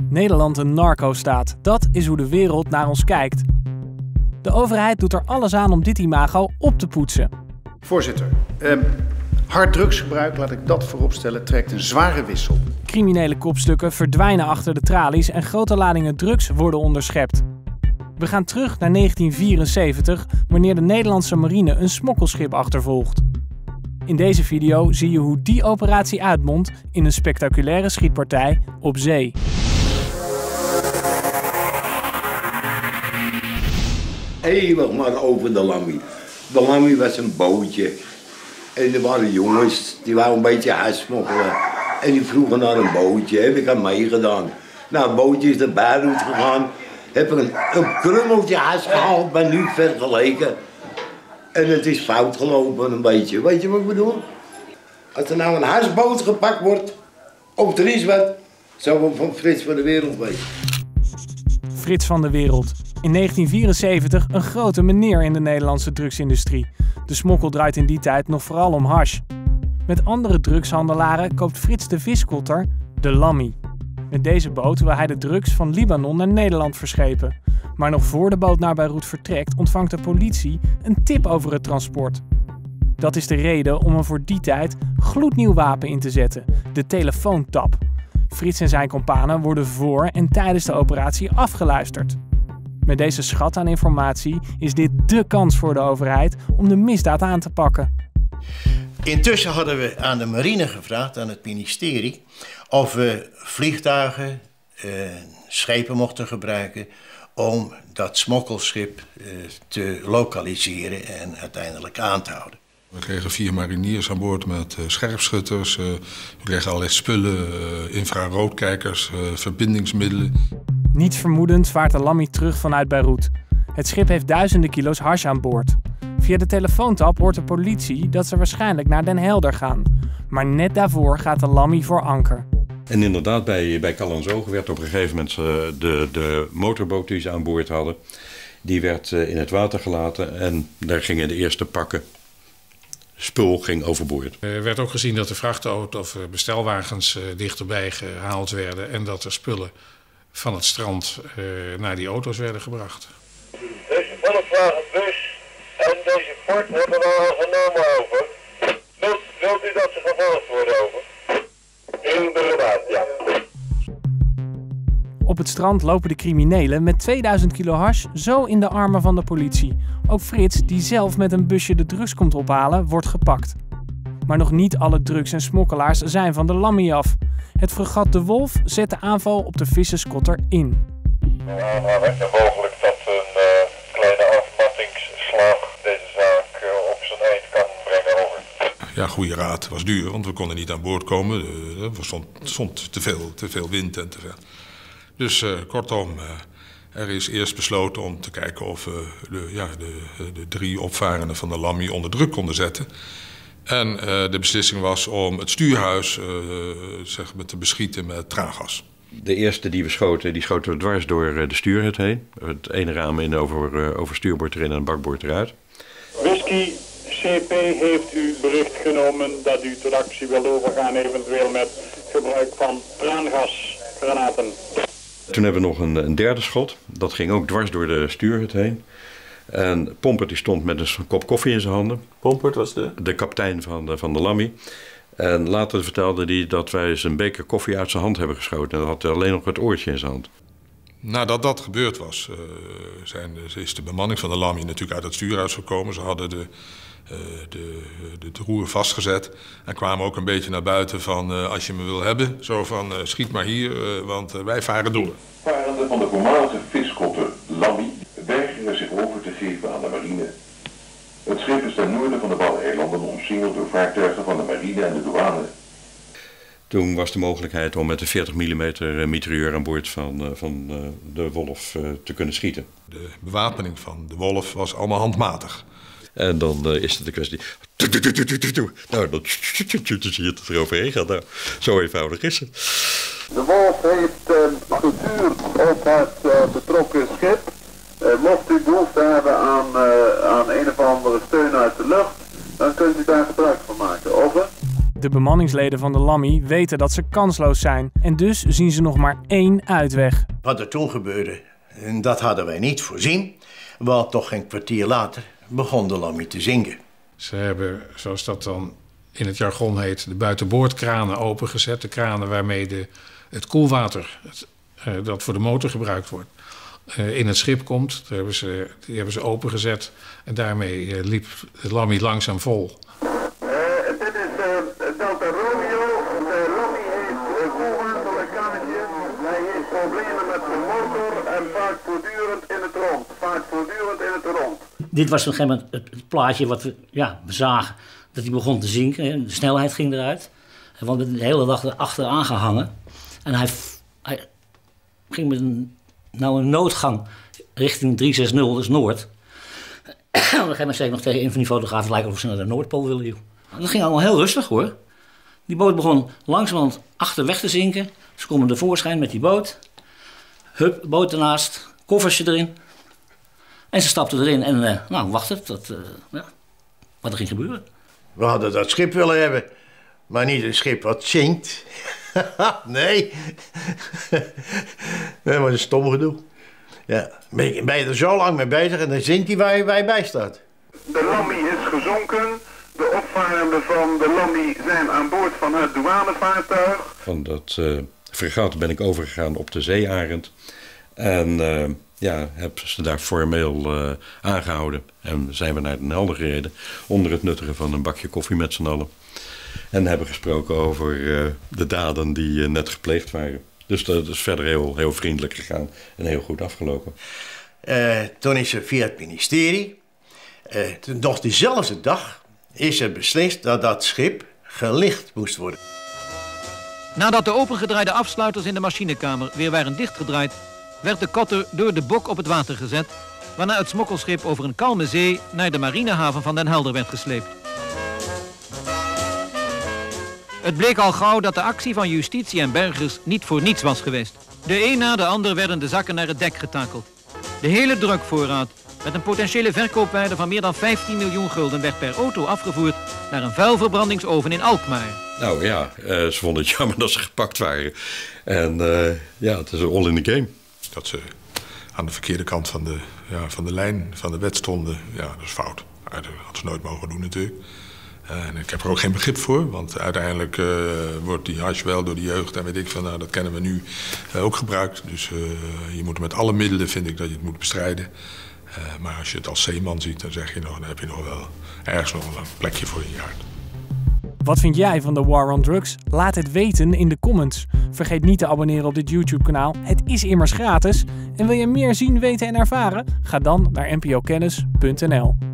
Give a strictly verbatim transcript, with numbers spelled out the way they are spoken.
Nederland een narco-staat. Dat is hoe de wereld naar ons kijkt. De overheid doet er alles aan om dit imago op te poetsen. Voorzitter, eh, hard drugsgebruik, laat ik dat vooropstellen, trekt een zware wissel. Criminele kopstukken verdwijnen achter de tralies en grote ladingen drugs worden onderschept. We gaan terug naar negentien vierenzeventig, wanneer de Nederlandse marine een smokkelschip achtervolgt. In deze video zie je hoe die operatie uitmondt in een spectaculaire schietpartij op zee. Eeuwig maar over de Lammy. De Lammy was een bootje. En er waren jongens die wouden een beetje hash smokkelen. En die vroegen naar een bootje. Heb ik aan meegedaan. Nou, het bootje is de buitenhoed gegaan. Heb ik een, een krummeltje hash gehaald, ben nu vergeleken. En het is fout gelopen een beetje. Weet je wat ik bedoel? Als er nou een hashboot gepakt wordt, of er is wat, zou we van Frits van de Wereld weten. Frits van de Wereld. In negentien vierenzeventig een grote meneer in de Nederlandse drugsindustrie. De smokkel draait in die tijd nog vooral om hash. Met andere drugshandelaren koopt Frits de viskotter de Lammy. Met deze boot wil hij de drugs van Libanon naar Nederland verschepen. Maar nog voor de boot naar Beirut vertrekt ontvangt de politie een tip over het transport. Dat is de reden om een voor die tijd gloednieuw wapen in te zetten, de telefoontap. Frits en zijn kompanen worden voor en tijdens de operatie afgeluisterd. Met deze schat aan informatie is dit dé kans voor de overheid om de misdaad aan te pakken. Intussen hadden we aan de marine gevraagd, aan het ministerie, of we vliegtuigen, eh, schepen mochten gebruiken om dat smokkelschip eh, te lokaliseren en uiteindelijk aan te houden. We kregen vier mariniers aan boord met uh, scherpschutters, uh, we kregen allerlei spullen, uh, infraroodkijkers, uh, verbindingsmiddelen. Niets vermoedend vaart de Lammy terug vanuit Beirut. Het schip heeft duizenden kilo's hash aan boord. Via de telefoontap hoort de politie dat ze waarschijnlijk naar Den Helder gaan. Maar net daarvoor gaat de Lammy voor anker. En inderdaad, bij, bij Callantsoog werd op een gegeven moment uh, de, de motorboot die ze aan boord hadden, die werd uh, in het water gelaten en daar gingen de eerste pakken spul ging overboord. Er werd ook gezien dat de vrachtauto of bestelwagens uh, dichterbij gehaald werden en dat er spullen van het strand uh, naar die auto's werden gebracht. Deze volkswagenbus en deze Ford worden al genomen over. Wilt, wilt u dat ze gevolgd worden over? Inderdaad, ja. Op het strand lopen de criminelen met tweeduizend kilo hash zo in de armen van de politie. Ook Frits, die zelf met een busje de drugs komt ophalen, wordt gepakt. Maar nog niet alle drugs en smokkelaars zijn van de Lammy af. Het fregat De Wolf zet de aanval op de visserskotter in. Aanhanger en mogelijk dat een uh, kleine afmattingsslag deze zaak uh, op zijn eind kan brengen over. Ja, goede raad. Het was duur, want we konden niet aan boord komen. Er stond, stond te, veel, te veel wind en te veel. Dus uh, kortom, uh, er is eerst besloten om te kijken of we uh, de, ja, de, de drie opvarenden van de Lammy onder druk konden zetten. En uh, de beslissing was om het stuurhuis uh, zeg maar, te beschieten met traangas. De eerste die we schoten, die schoten we dwars door de stuurhut heen. Het ene raam in over, uh, over stuurboord erin en het bakboord eruit. Whisky C P heeft u bericht genomen dat u tot actie wil overgaan, eventueel met gebruik van traangasgranaten. Toen hebben we nog een, een derde schot. Dat ging ook dwars door de stuurhut heen. En Pompert die stond met een kop koffie in zijn handen. Pompert was de? De kapitein van de, van de Lammy. En later vertelde hij dat wij zijn beker koffie uit zijn hand hebben geschoten. En dat had hij alleen nog het oortje in zijn hand. Nadat dat gebeurd was, uh, zijn, is de bemanning van de Lammy natuurlijk uit het stuurhuis gekomen. Ze hadden de, uh, de, de, de roer vastgezet en kwamen ook een beetje naar buiten van uh, als je me wil hebben. Zo van uh, schiet maar hier, uh, want uh, wij varen door. Varenden van de voormalige viskotter Lammy weigeren zich over te geven aan de marine. Het schip is ten noorden van de Waddeneilanden omsingeld door vaartuigen van de marine en de douane. Toen was de mogelijkheid om met de veertig millimeter mitrailleur aan boord van, uh, van uh, de Wolf uh, te kunnen schieten. De bewapening van de Wolf was allemaal handmatig. En dan uh, is het de kwestie. Nou, dan zie je het eroverheen gaat. Nou, zo eenvoudig is het. De Wolf heeft uh, gevuurd op het uh, betrokken schip. Uh, mocht u behoefte hebben aan, uh, aan een of andere steun uit de lucht, dan kunt u daar gebruik van maken. Over. De bemanningsleden van de Lammy weten dat ze kansloos zijn en dus zien ze nog maar één uitweg. Wat er toen gebeurde, dat hadden wij niet voorzien. Want toch een kwartier later begon de Lammy te zinken. Ze hebben, zoals dat dan in het jargon heet, de buitenboordkranen opengezet. De kranen waarmee de, het koelwater, het, uh, dat voor de motor gebruikt wordt, uh, in het schip komt. Daar hebben ze, die hebben ze opengezet en daarmee uh, liep de Lammy langzaam vol. Dit is uh, Delta Romeo. De Lammy heeft uh, koelwaterlekkage. Hij heeft problemen met de motor en vaart voortdurend in het rond. Vaart voortdurend in het rond. Dit was op een gegeven moment het, het plaatje wat we, ja, we zagen. Dat hij begon te zinken. De snelheid ging eruit. Hij was de hele dag erachter aangehangen. En hij, hij ging met een, nou een noodgang richting drie zes nul, dus Noord. Op een gegeven moment zei ik nog tegen een van die fotografen, lijkt of ze naar de Noordpool willen. Joh. En dat ging allemaal heel rustig hoor. Die boot begon langzamerhand achterweg te zinken. Ze komen tevoorschijn met die boot. Hup, boot ernaast, koffersje erin. En ze stapten erin en uh, nou, wachten tot, uh, ja, wat er ging gebeuren. We hadden dat schip willen hebben, maar niet een schip wat zinkt. Nee. Nee, maar dat is stom gedoe. Ja, ben je, ben je er zo lang mee bezig en dan zinkt hij waar je, waar je bij staat. De Lammy is gezonken. De opvarenden van de Lammy zijn aan boord van het douanevaartuig. Van dat uh, fregat ben ik overgegaan op de Zeearend. En uh, ja, heb ze daar formeel uh, aangehouden. En zijn we naar Den Helder gereden. Onder het nuttigen van een bakje koffie met z'n allen. En hebben gesproken over uh, de daden die uh, net gepleegd waren. Dus dat is verder heel, heel vriendelijk gegaan en heel goed afgelopen. Uh, toen is er via het ministerie, uh, nog diezelfde dag, is er beslist dat dat schip gelicht moest worden. Nadat de opengedraaide afsluiters in de machinekamer weer waren dichtgedraaid, werd de kotter door de bok op het water gezet, waarna het smokkelschip over een kalme zee naar de marinehaven van Den Helder werd gesleept. Het bleek al gauw dat de actie van justitie en bergers niet voor niets was geweest. De een na de ander werden de zakken naar het dek getakeld. De hele drukvoorraad, met een potentiële verkoopwaarde van meer dan vijftien miljoen gulden, werd per auto afgevoerd naar een vuilverbrandingsoven in Alkmaar. Nou ja, uh, ze vonden het jammer dat ze gepakt waren. En uh, ja, het is all in the game. Dat ze aan de verkeerde kant van de, ja, van de lijn van de wet stonden, ja, dat is fout. Dat had ze nooit mogen doen natuurlijk. En ik heb er ook geen begrip voor, want uiteindelijk uh, wordt die hash wel door de jeugd en weet ik van, nou, dat kennen we nu uh, ook gebruikt. Dus uh, je moet met alle middelen, vind ik, dat je het moet bestrijden. Uh, maar als je het als zeeman ziet, dan zeg je nog, dan heb je nog wel ergens nog een plekje voor in je hart. Wat vind jij van de War on Drugs? Laat het weten in de comments. Vergeet niet te abonneren op dit YouTube-kanaal. Het is immers gratis. En wil je meer zien, weten en ervaren? Ga dan naar n p o kennis punt n l.